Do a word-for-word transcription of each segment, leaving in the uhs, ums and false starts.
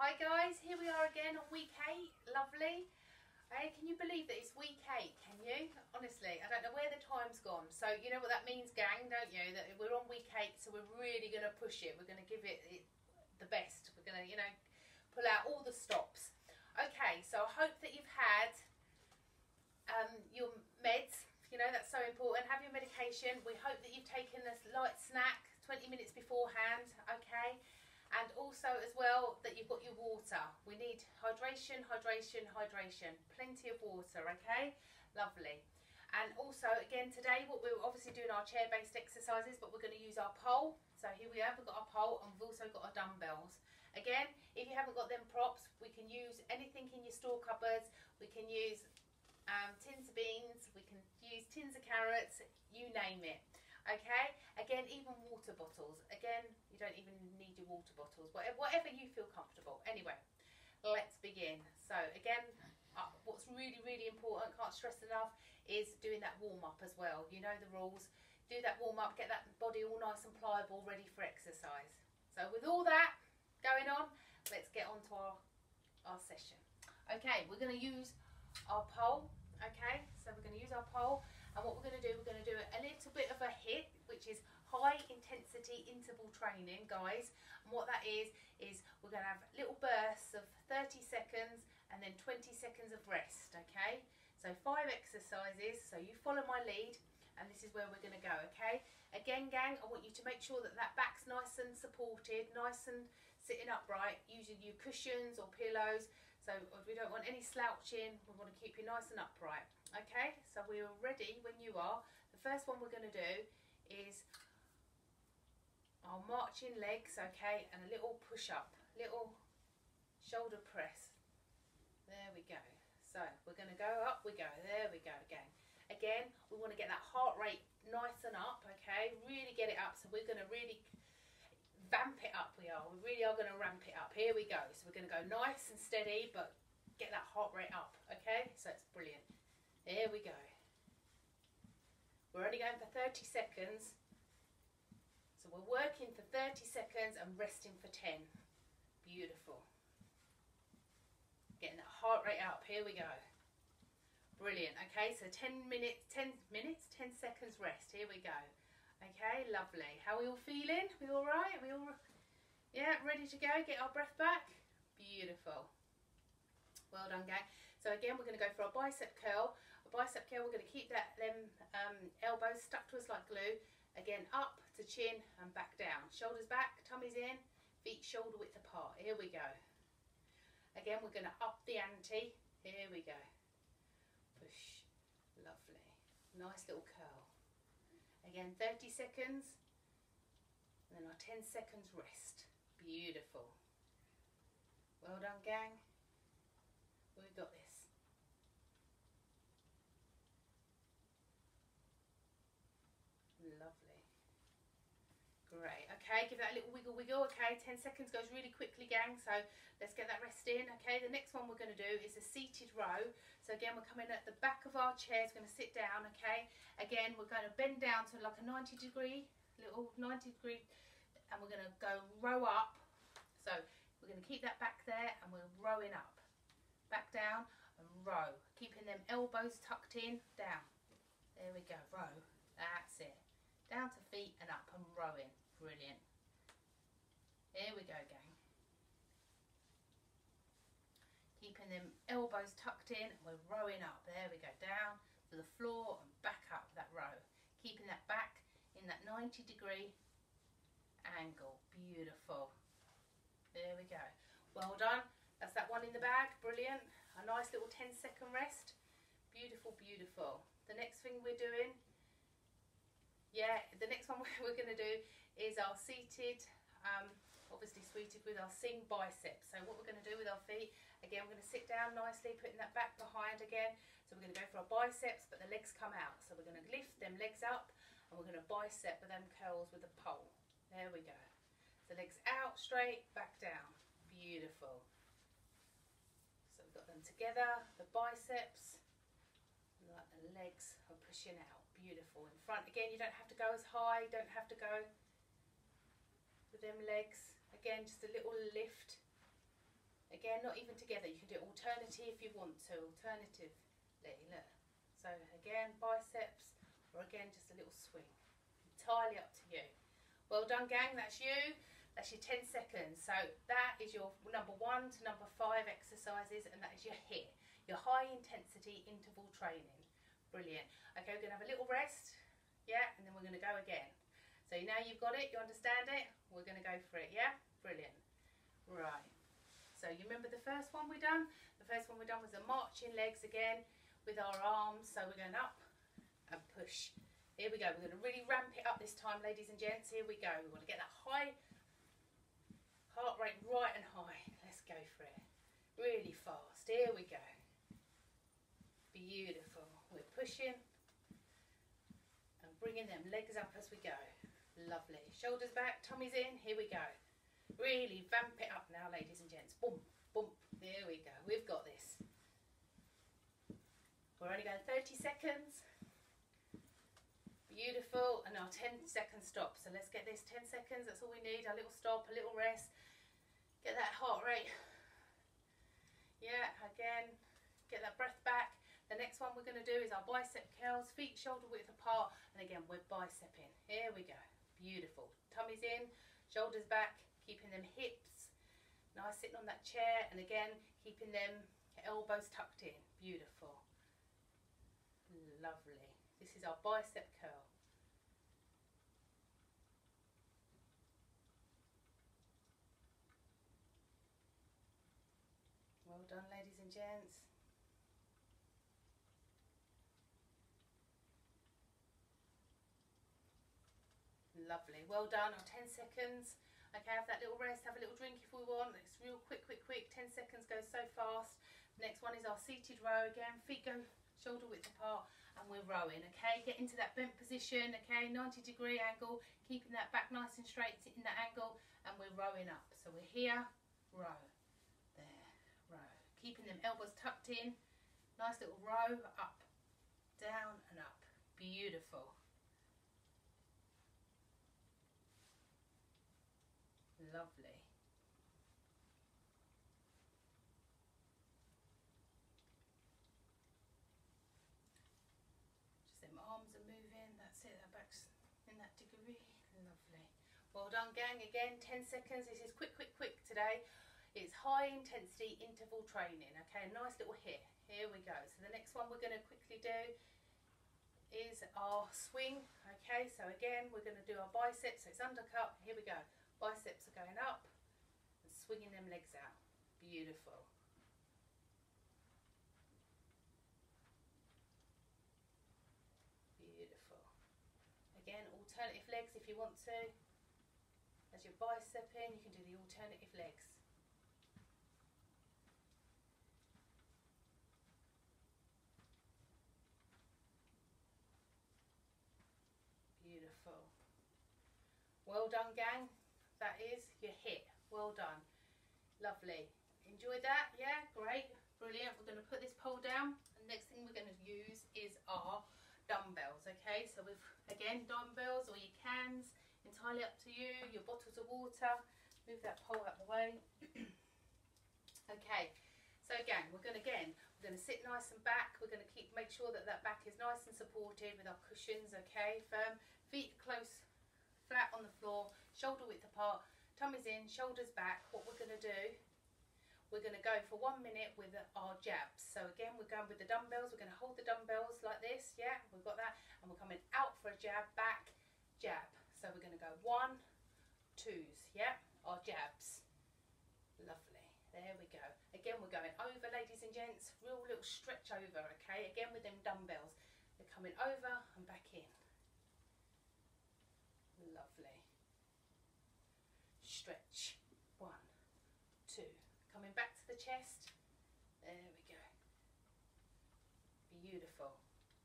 Hi guys, here we are again on week eight. Lovely. Hey, can you believe that it's week eight? Can you? Honestly, I don't know where the time's gone. So you know what that means, gang, don't you? That we're on week eight, so we're really going to push it. We're going to give it, it the best. We're going to, you know, pull out all the stops. Okay, so I hope that you've had um, your meds. You know, that's so important. Have your medication. We hope that you've taken a light snack twenty minutes beforehand, okay? And also as well that you've got your water. We need hydration, hydration, hydration. Plenty of water, okay? Lovely. And also again today, what we're obviously doing our chair-based exercises, but we're going to use our pole. So here we have, we've got our pole and we've also got our dumbbells. Again, if you haven't got them props, we can use anything in your store cupboards. We can use um, tins of beans, we can use tins of carrots, you name it. Okay, again, even water bottles. Again, you don't even need your water bottles, whatever, whatever you feel comfortable. Anyway, let's begin. So again, uh, what's really, really important, can't stress enough, is doing that warm up as well. You know the rules. Do that warm up, get that body all nice and pliable, ready for exercise. So with all that going on, let's get on to our, our session. Okay, we're going to use our pole. Okay, so we're going to use our pole, and what we're going to do, we're going to do a little bit of a hit, which is high intensity interval training, guys. And what that is, is we're going to have little bursts of thirty seconds and then twenty seconds of rest, okay? So five exercises, so you follow my lead, and this is where we're going to go, okay? Again, gang, I want you to make sure that that back's nice and supported, nice and sitting upright, using your cushions or pillows. So we don't want any slouching, we want to keep you nice and upright. Okay, so we are ready when you are. The first one we're going to do is our marching legs, okay, and a little push up, little shoulder press. There we go. So we're going to go up, we go, there we go again. Again, we want to get that heart rate nice and up, okay, really get it up. So we're going to really vamp it up, we are. We really are going to ramp it up. Here we go. So we're going to go nice and steady, but get that heart rate up, okay? So it's brilliant. There we go. We're only going for thirty seconds. So we're working for thirty seconds and resting for ten. Beautiful. Getting that heart rate up. Here we go. Brilliant. Okay, so ten minutes, ten minutes, ten seconds rest. Here we go. Okay, lovely. How are we all feeling? We all right? We all, yeah, ready to go? Get our breath back? Beautiful. Well done, gang. So again, we're going to go for our bicep curl. A bicep curl, we're going to keep that them um, elbows stuck to us like glue. Again, up to chin and back down. Shoulders back, tummies in, feet shoulder width apart. Here we go. Again, we're going to up the ante. Here we go. Push. Lovely. Nice little curl. Again, thirty seconds, and then our ten seconds rest. Beautiful. Well done, gang. We've got this. Lovely. Great. Okay, give that a little wiggle wiggle. Okay, ten seconds goes really quickly, gang, so let's get that rest in. Okay, the next one we're going to do is a seated row. So again, we're coming at the back of our chairs, going to sit down, okay? Again, we're going to bend down to like a ninety degree, little ninety degree, and we're going to go row up. So we're going to keep that back there, and we're rowing up. Back down and row. Keeping them elbows tucked in, down. There we go, row. That's it. Down to feet and up and rowing. Brilliant. Here we go, gang. Keeping them elbows tucked in, we're rowing up. There we go, down to the floor and back up that row. Keeping that back in that ninety degree angle. Beautiful. There we go. Well done. That's that one in the bag. Brilliant. A nice little ten second rest. Beautiful, beautiful. The next thing we're doing, yeah, the next one we're going to do is our seated, um, obviously seated with our sing biceps. So what we're going to do with our feet, again, we're going to sit down nicely, putting that back behind again. So we're going to go for our biceps, but the legs come out. So we're going to lift them legs up, and we're going to bicep with them curls with the pole. There we go. So legs out, straight, back down. Beautiful. So we've got them together, the biceps, like the legs are pushing out. Beautiful. In front again, you don't have to go as high, you don't have to go with them legs. Again, just a little lift. Again, not even together. You can do it alternative if you want to. Alternatively, look. So again, biceps, or again, just a little swing. Entirely up to you. Well done, gang. That's you. That's your ten seconds. So that is your number one to number five exercises, and that is your HIIT, your high intensity interval training. Brilliant. Okay, we're going to have a little rest. Yeah, and then we're going to go again. So now you've got it, you understand it, we're going to go for it, yeah? Brilliant. Right. So you remember the first one we done? The first one we done was the marching legs again with our arms. So we're going up and push. Here we go. We're going to really ramp it up this time, ladies and gents. Here we go. We want to get that high heart rate right and high. Let's go for it. Really fast. Here we go. Beautiful. We're pushing and bringing them legs up as we go. Lovely. Shoulders back, tummies in. Here we go. Really vamp it up now, ladies and gents. Boom, boom. There we go. We've got this. We're only going thirty seconds. Beautiful. And our ten second stop. So let's get this ten seconds. That's all we need. A little stop, a little rest. Get that heart rate. Yeah, again. Get that breath back. The next one we're going to do is our bicep curls. Feet shoulder width apart. And again, we're bicepping. Here we go. Beautiful. Tummies in. Shoulders back. Keeping them hips nice, sitting on that chair, and again keeping them elbows tucked in. Beautiful. Lovely. This is our bicep curl. Well done, ladies and gents. Lovely. Well done. Our ten seconds. Okay, have that little rest, have a little drink if we want. It's real quick, quick, quick. ten seconds goes so fast. Next one is our seated row again. Feet go shoulder width apart and we're rowing, okay? Get into that bent position, okay? ninety degree angle, keeping that back nice and straight in that angle, and we're rowing up. So we're here, row, there, row. Keeping them elbows tucked in. Nice little row, up, down and up. Beautiful. Lovely. Just them arms are moving. That's it. That back's in that degree. Lovely. Well done, gang. Again, ten seconds. This is quick, quick, quick today. It's high intensity interval training. Okay, nice little hit. Here we go. So the next one we're going to quickly do is our swing. Okay, so again, we're going to do our biceps. So it's undercut. Here we go. Biceps are going up and swinging them legs out. Beautiful. Beautiful. Again, alternative legs if you want to. As your bicep in, you can do the alternative legs. Beautiful. Well done, gang. That is your HIIT. Well done. Lovely. Enjoyed that? Yeah, great. Brilliant. We're going to put this pole down. And next thing we're going to use is our dumbbells. Okay, so with, again, dumbbells or your cans, entirely up to you. Your bottles of water. Move that pole out of the way. Okay, so again, we're going to, again, we're going to sit nice and back. We're going to keep, make sure that that back is nice and supported with our cushions, okay, firm. Feet close, flat on the floor, shoulder width apart, tummies in, shoulders back. What we're going to do, we're going to go for one minute with our jabs. So again, we're going with the dumbbells. We're going to hold the dumbbells like this. Yeah, we've got that. And we're coming out for a jab, back, jab. So we're going to go one, twos. Yeah, our jabs. Lovely. There we go. Again, we're going over, ladies and gents. Real little stretch over, okay? Again, with them dumbbells. They're coming over and back in. Lovely. Stretch. One, two. Coming back to the chest. There we go. Beautiful.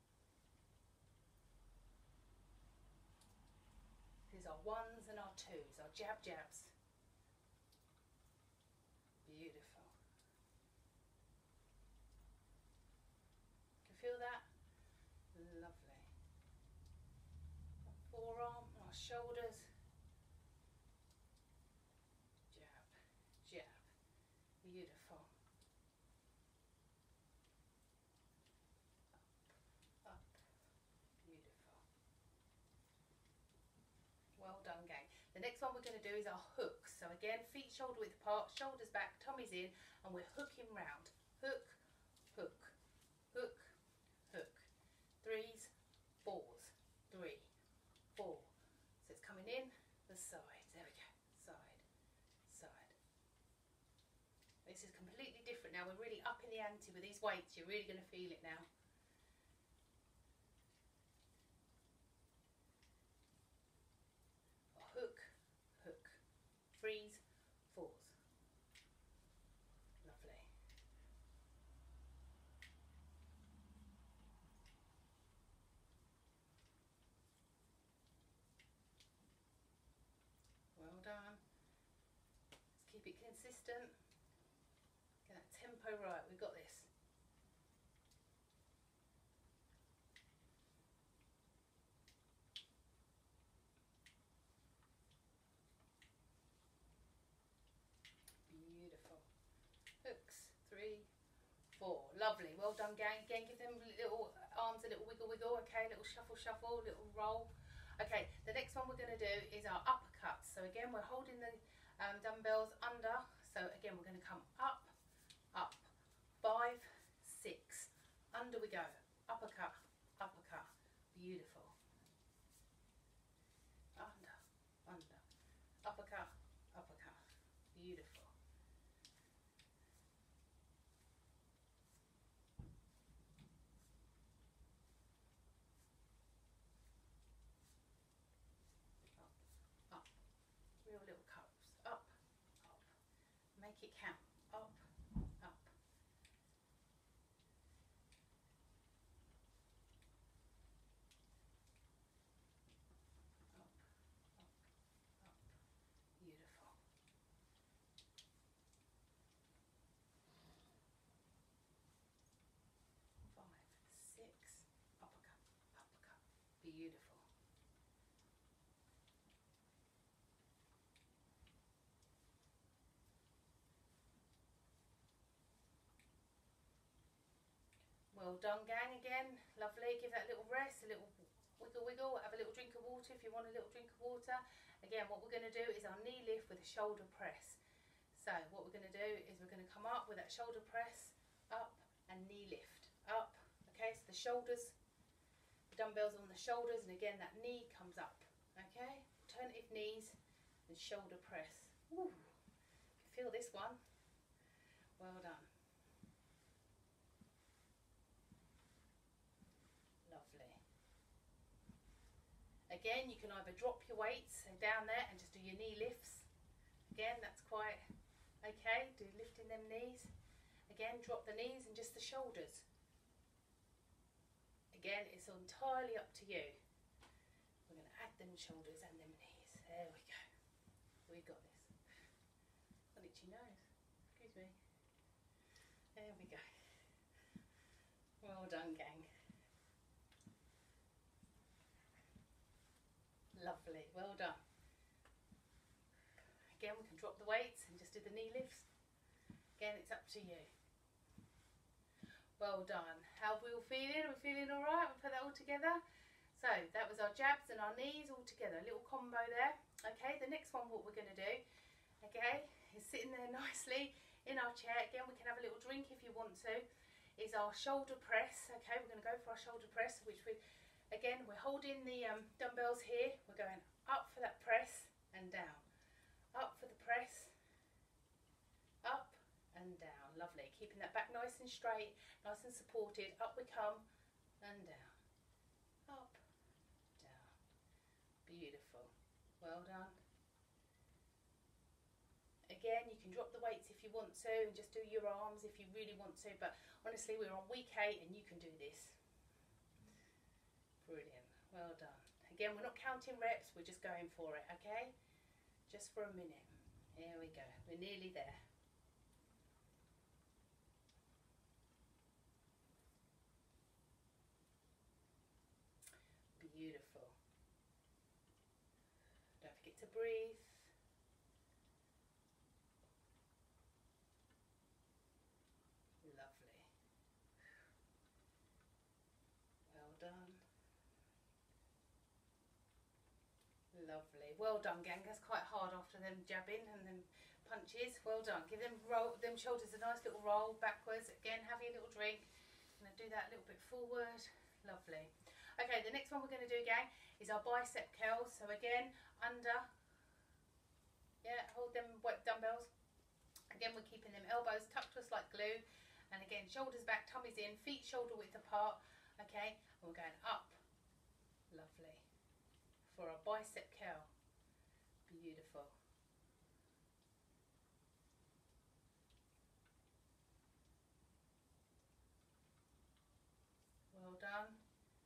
These are ones and our twos, our jab jabs. Beautiful. Can you feel that? Lovely. Our forearm, our shoulders. Jab, jab. Beautiful. next one we're going to do is our hooks. So again, feet shoulder width apart, shoulders back, tummies in, and we're hooking round. Hook, hook, hook, hook. Threes, fours, three, four. So it's coming in the side. There we go. Side, side. This is completely different now. We're really up in the ante with these weights. You're really going to feel it now. Hook, hook, threes, fours. Lovely. Well done. Let's keep it consistent. Get that tempo right. We've got this. Beautiful. Hooks. Three, four. Lovely. Well done, gang. Again, give them little arms a little wiggle wiggle. Okay, little shuffle shuffle, little roll. Okay, the next one we're going to do is our uppercuts. So again, we're holding the um, dumbbells under. So again, we're going to come up, up, five, six. Under we go. Uppercut, uppercut. Beautiful. Under, under. Uppercut, uppercut. Beautiful. Real little cups. Up, up. Make it count. Up, up. Up, up, up. Beautiful. Five, six. Uppercut, uppercut. Beautiful. Well done, gang. Again, lovely. Give that a little rest, a little wiggle wiggle. Have a little drink of water if you want a little drink of water. Again, what we're going to do is our knee lift with a shoulder press. So what we're going to do is we're going to come up with that shoulder press, up and knee lift, up. Okay, so the shoulders, the dumbbells on the shoulders, and again that knee comes up. Okay, alternative knees and shoulder press. Woo. You feel this one? Well done. Again, you can either drop your weights down there and just do your knee lifts. Again, that's quite okay. Do lifting them knees. Again, drop the knees and just the shoulders. Again, it's entirely up to you. We're going to add them shoulders and them knees. There we go. We got this. An itchy nose. Excuse me. There we go. Well done, gang. Lovely, well done. Again, we can drop the weights and just do the knee lifts. Again, it's up to you. Well done. How are we all feeling? Are we feeling all right? We'll put that all together. So that was our jabs and our knees all together. A little combo there. Okay, the next one, what we're going to do, okay, is sitting there nicely in our chair. Again, we can have a little drink if you want to. Is our shoulder press. Okay, we're going to go for our shoulder press, which we again, we're holding the um, dumbbells here. We're going up for that press and down. Up for the press. Up and down. Lovely. Keeping that back nice and straight, nice and supported. Up we come and down. Up, down. Beautiful. Well done. Again, you can drop the weights if you want to and just do your arms if you really want to. But honestly, we're on week eight and you can do this. Brilliant, well done. Again, we're not counting reps, we're just going for it, okay? Just for a minute. Here we go, we're nearly there. Beautiful. Don't forget to breathe. Lovely. Well done. Lovely. Lovely. Well done, gang. That's quite hard after them jabbing and them punches. Well done. Give them roll them shoulders a nice little roll backwards. Again, have your little drink. I'm going to do that a little bit forward. Lovely. Okay, the next one we're going to do, gang, is our bicep curls. So again, under. Yeah, hold them wet dumbbells. Again, we're keeping them elbows tucked to us like glue. And again, shoulders back, tummies in, feet shoulder width apart. Okay, and we're going up. Lovely. For our bicep curl. Beautiful. Well done.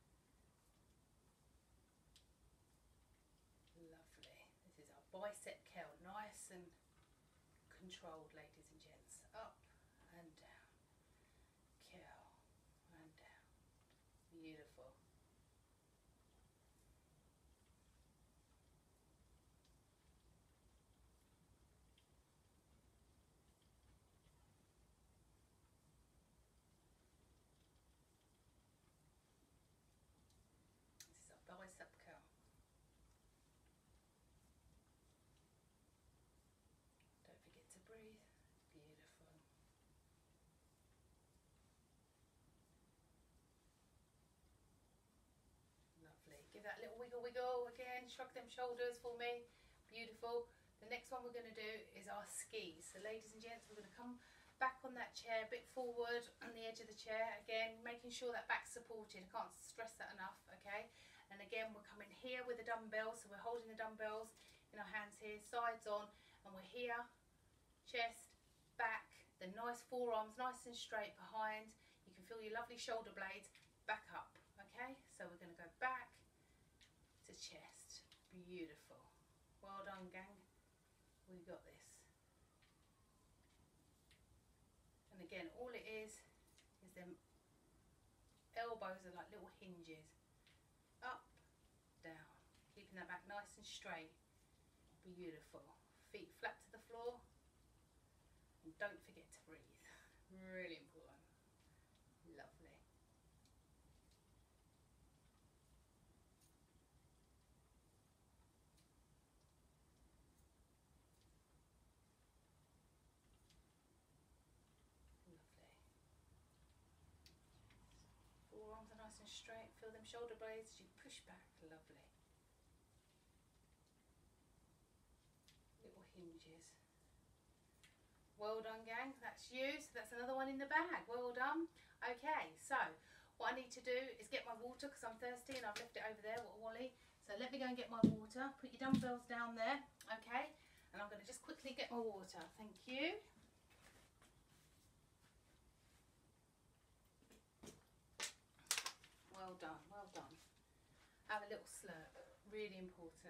Lovely. This is our bicep curl. Nice and controlled, ladies and gents. Up and down. Curl and down. Beautiful. Bicep curl. Don't forget to breathe. Beautiful. Lovely. Give that little wiggle wiggle again. Shrug them shoulders for me. Beautiful. The next one we're going to do is our skis. So ladies and gents, we're going to come back on that chair, a bit forward on the edge of the chair. Again, making sure that back's supported. I can't stress that enough, okay? And again, we're coming here with the dumbbells. So we're holding the dumbbells in our hands here, sides on, and we're here, chest, back, the nice forearms nice and straight behind. You can feel your lovely shoulder blades, back up, okay? So we're going to go back to chest. Beautiful. Well done, gang. We've got this. And again, all it is, is them elbows are like little hinges. Up, down, keeping that back nice and straight. Beautiful. Feet flat to the floor, and don't forget to breathe. Really important. Lovely. Lovely. Forearms are nice and straight. Feel them shoulder blades as you push back. Lovely. Little hinges. Well done, gang. That's you. So that's another one in the bag. Well done. Okay, so what I need to do is get my water because I'm thirsty and I've left it over there. What a Wally. So let me go and get my water. Put your dumbbells down there. Okay. And I'm going to just quickly get my water. Thank you. Well done. Well done. Have a little slurp. Really important.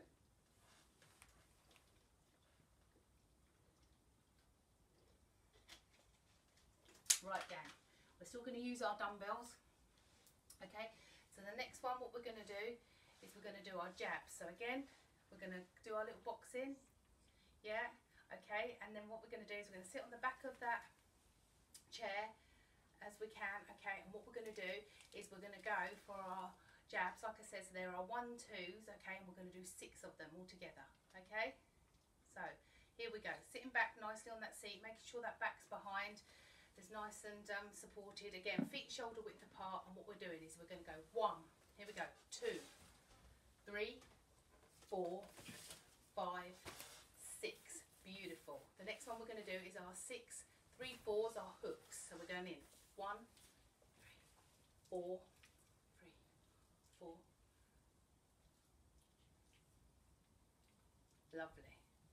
Right, gang, we're still going to use our dumbbells. Okay, so the next one, what we're going to do is we're going to do our jabs. So again, we're going to do our little boxing. Yeah, okay, and then what we're going to do is we're going to sit on the back of that chair as we can. Okay, and what we're going to do is we're going to go for our jabs. Like I said, so there are one, twos, okay, and we're going to do six of them all together. Okay, so here we go. Sitting back nicely on that seat, making sure that back's behind. It's nice and um, supported. Again, feet shoulder width apart, and what we're doing is we're going to go one, here we go, two, three, four, five, six. Beautiful. The next one we're going to do is our six, three, fours, our hooks. So we're going in one, three, four, three, four. Lovely.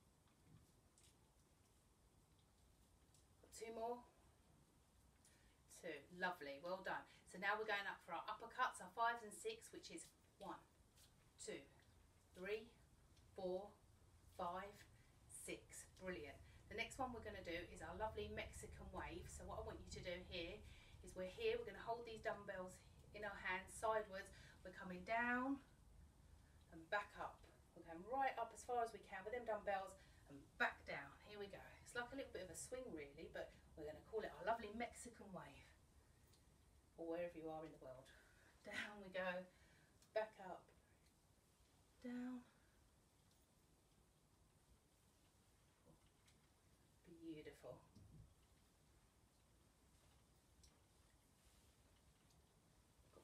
Got two more. Two. Lovely, well done. So now we're going up for our uppercuts, our fives and six, which is one, two, three, four, five, six. Brilliant. The next one we're going to do is our lovely Mexican wave. So what I want you to do here is we're here, we're going to hold these dumbbells in our hands sideways. We're coming down and back up. We're going right up as far as we can with them dumbbells and back down. Here we go. It's like a little bit of a swing really, but we're going to call it our lovely Mexican wave. Or wherever you are in the world. Down we go, back up, down,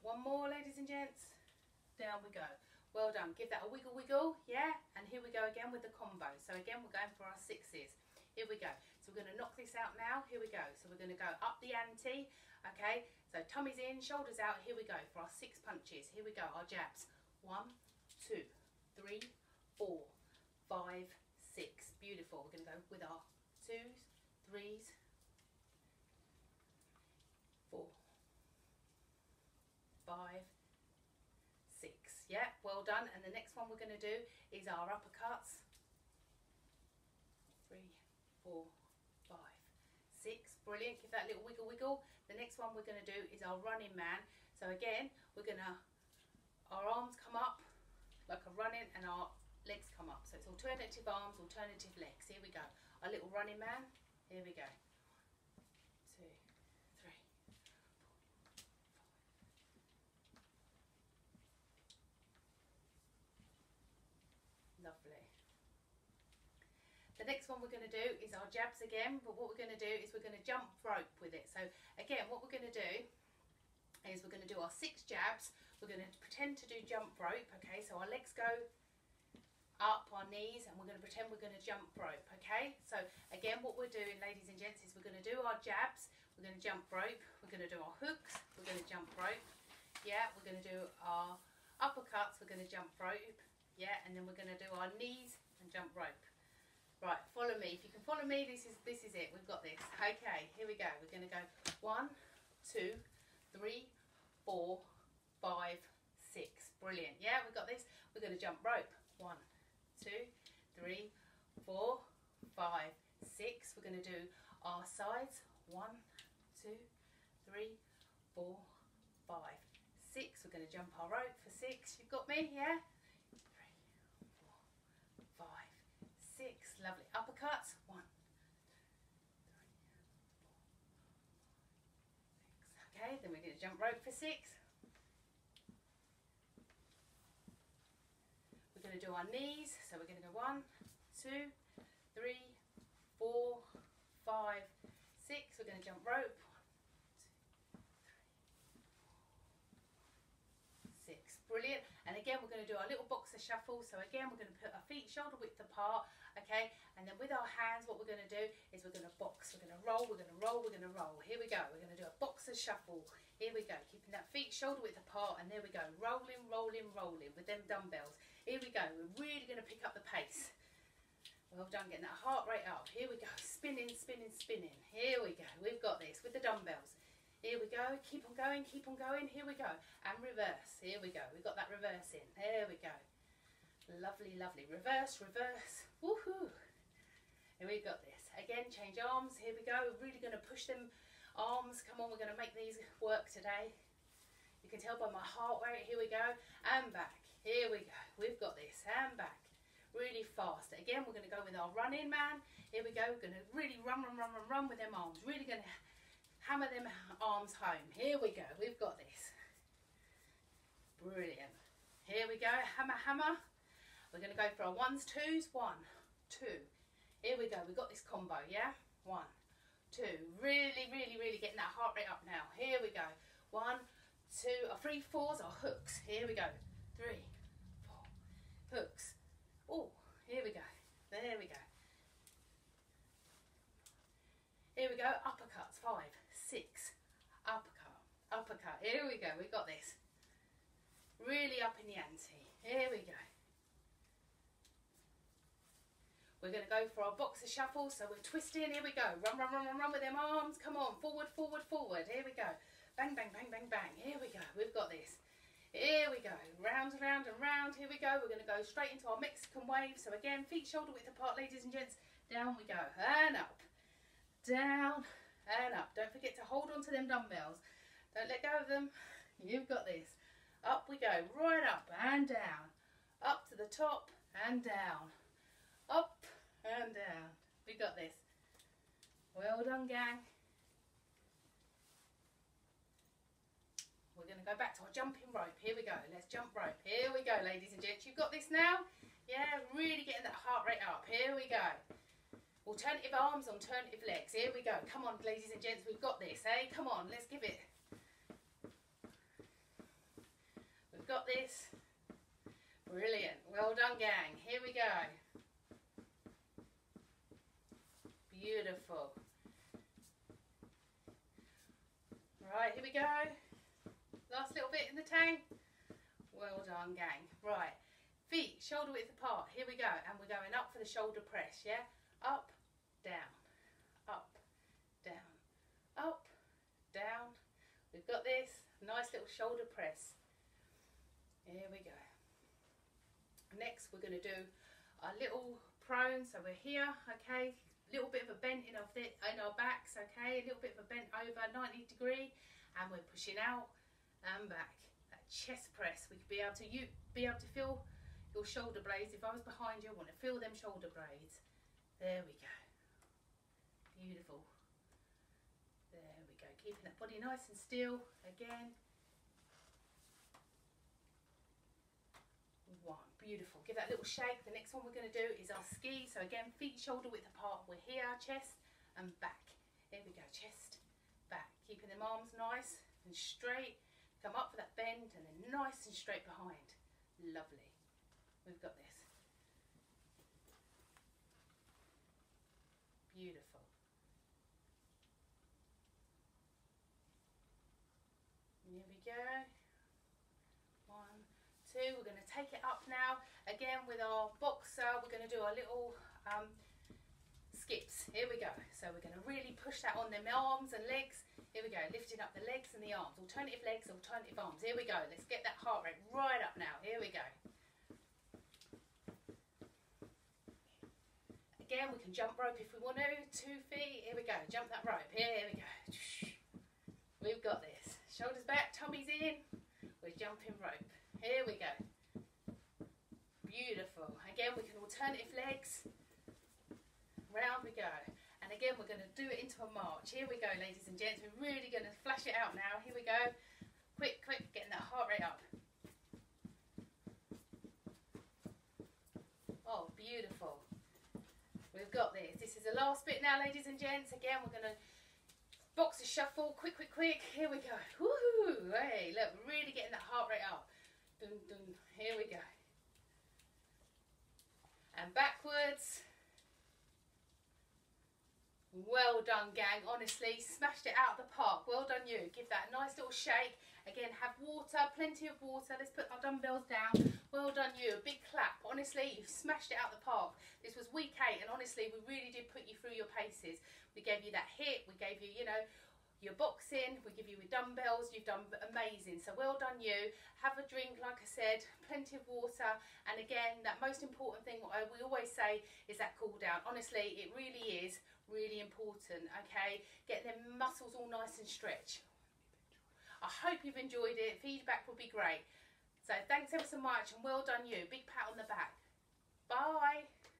One more, ladies and gents. Down we go. Well done. Give that a wiggle wiggle, yeah? And here we go again with the combo. So again, we're going for our sixes. Here we go. So we're going to knock this out now. Here we go. So we're going to go up the ante, okay? So tummy's in, shoulders out. Here we go for our six punches. Here we go, our jabs. One, two, three, four, five, six. Beautiful. We're going to go with our twos, threes, four, five, six. Yeah, well done. And the next one we're going to do is our uppercuts. Three, four, five, six. Brilliant. Give that little wiggle wiggle. The next one we're going to do is our running man. So again, we're going to, our arms come up like a running and our legs come up. So it's alternative arms, alternative legs. Here we go. Our little running man. Here we go. Two, three, lovely. The next one we're going to do is our jabs again, but what we're going to do is we're going to jump rope with it. So again, what we're going to do is we're going to do our six jabs. We're going to pretend to do jump rope, okay? So our legs go up, our knees, and we're going to pretend we're going to jump rope, okay? So again, what we're doing, ladies and gents, is we're going to do our jabs, we're going to jump rope, we're going to do our hooks, we're going to jump rope, yeah, we're going to do our uppercuts, we're going to jump rope, yeah, and then we're going to do our knees and jump rope. Right, follow me. If you can follow me, this is this is it. We've got this. Okay, here we go. We're going to go one, two, three, four, five, six. Brilliant. Yeah, we've got this. We're going to jump rope. One, two, three, four, five, six. We're going to do our sides. One, two, three, four, five, six. We're going to jump our rope for six. You've got me, yeah? Three, four, five, six. Lovely. Uppercuts. One, three, four, six. Okay, then we're going to jump rope for six. We're going to do our knees. So we're going to go one, two, three, four, five, six. We're going to jump rope. One, two, three, six. Brilliant. And again, we're going to do our little boxer shuffle. So again, we're going to put our feet shoulder width apart. Okay, and then with our hands, what we're going to do is we're going to box. We're going to roll. We're going to roll. We're going to roll. Here we go. We're going to do a boxer shuffle. Here we go. Keeping that feet shoulder width apart, and there we go. Rolling, rolling, rolling with them dumbbells. Here we go. We're really going to pick up the pace. Well done, getting that heart rate up. Here we go. Spinning, spinning, spinning. Here we go. We've got this with the dumbbells. Here we go. Keep on going. Keep on going. Here we go. And reverse. Here we go. We've got that reverse in. There we go. Lovely, lovely. Reverse, reverse. Woohoo. Here we've got this. Again, change arms. Here we go. We're really going to push them arms. Come on, we're going to make these work today. You can tell by my heart rate. Here we go. And back. Here we go. We've got this. And back. Really fast. Again, we're going to go with our running man. Here we go. We're going to really run, run, run, run, run with them arms. Really going to hammer them arms home. Here we go. We've got this. Brilliant. Here we go. Hammer, hammer. We're going to go for our ones, twos. One, two. Here we go. We've got this combo, yeah? One, two. Really, really, really getting that heart rate up now. Here we go. One, two. Our three, fours are hooks. Here we go. Three, four. Hooks. Oh, here we go. There we go. Here we go. Uppercuts. Five, six. Uppercut. Uppercut. Here we go. We've got this. Really up in the ante. Here we go. We're going to go for our boxer shuffle. So we're twisting. Here we go. Run, run, run, run, run with them arms. Come on. Forward, forward, forward. Here we go. Bang, bang, bang, bang, bang. Here we go. We've got this. Here we go. Round, round, and round. Here we go. We're going to go straight into our Mexican wave. So again, feet shoulder width apart, ladies and gents. Down we go. And up. Down and up. Don't forget to hold on to them dumbbells. Don't let go of them. You've got this. Up we go. Right up and down. Up to the top and down. Up and down. We got this. Well done, gang. We're going to go back to our jumping rope. Here we go. Let's jump rope. Here we go, ladies and gents. You've got this now? Yeah, really getting that heart rate up. Here we go. Alternative arms, alternative legs. Here we go. Come on, ladies and gents. We've got this, eh? Come on, let's give it. got this. Brilliant. Well done, gang. Here we go. Beautiful. Right, here we go. Last little bit in the tank. Well done, gang. Right, feet shoulder width apart. Here we go, and we're going up for the shoulder press. Yeah, up, down, up, down, up, down. We've got this. Nice little shoulder press. Here we go. Next, we're going to do a little prone. So we're here, okay. Little bit of a bend in our in our backs, okay. A little bit of a bent over, ninety degree, and we're pushing out and back. That chest press. We could be able to you be able to feel your shoulder blades. If I was behind you, I want to feel them shoulder blades. There we go. Beautiful. There we go. Keeping that body nice and still. Again. One. Beautiful. Give that little shake. The next one we're going to do is our ski. So again, feet shoulder width apart. We're here, chest and back. Here we go. Chest, back. Keeping them arms nice and straight. Come up for that bend and then nice and straight behind. Lovely. We've got this. Beautiful. Here we go. One, two. We're going to take it up now. Again with our boxer, we're going to do our little um, skips. Here we go. So we're going to really push that on them arms and legs. Here we go. Lifting up the legs and the arms. Alternative legs, alternative arms. Here we go. Let's get that heart rate right up now. Here we go. Again, we can jump rope if we want to. Two feet. Here we go. Jump that rope. Here, here we go. We've got this. Shoulders back, tummies in. We're jumping rope. Here we go. Beautiful. Again, we can alternative legs. Round we go. And again, we're going to do it into a march. Here we go, ladies and gents. We're really going to flash it out now. Here we go. Quick, quick, getting that heart rate up. Oh, beautiful. We've got this. This is the last bit now, ladies and gents. Again, we're going to boxer shuffle. Quick, quick, quick. Here we go. Woohoo! Hey, look, we're really getting that heart rate up. Dun, dun. Here we go. And backwards. Well done, gang. Honestly, smashed it out of the park. Well done, you. Give that a nice little shake. Again, have water, plenty of water. Let's put our dumbbells down. Well done, you. A big clap. Honestly, you've smashed it out of the park. This was week eight, and honestly, we really did put you through your paces. We gave you that hit. We gave you, you know, your boxing. We give you with dumbbells. You've done amazing. So well done, you. Have a drink, like I said. Plenty of water. And again, that most important thing, what I, we always say, is that cool down. Honestly, it really is really important, okay? Get them muscles all nice and stretched. I hope you've enjoyed it. Feedback would be great. So thanks ever so much and well done, you. Big pat on the back. Bye.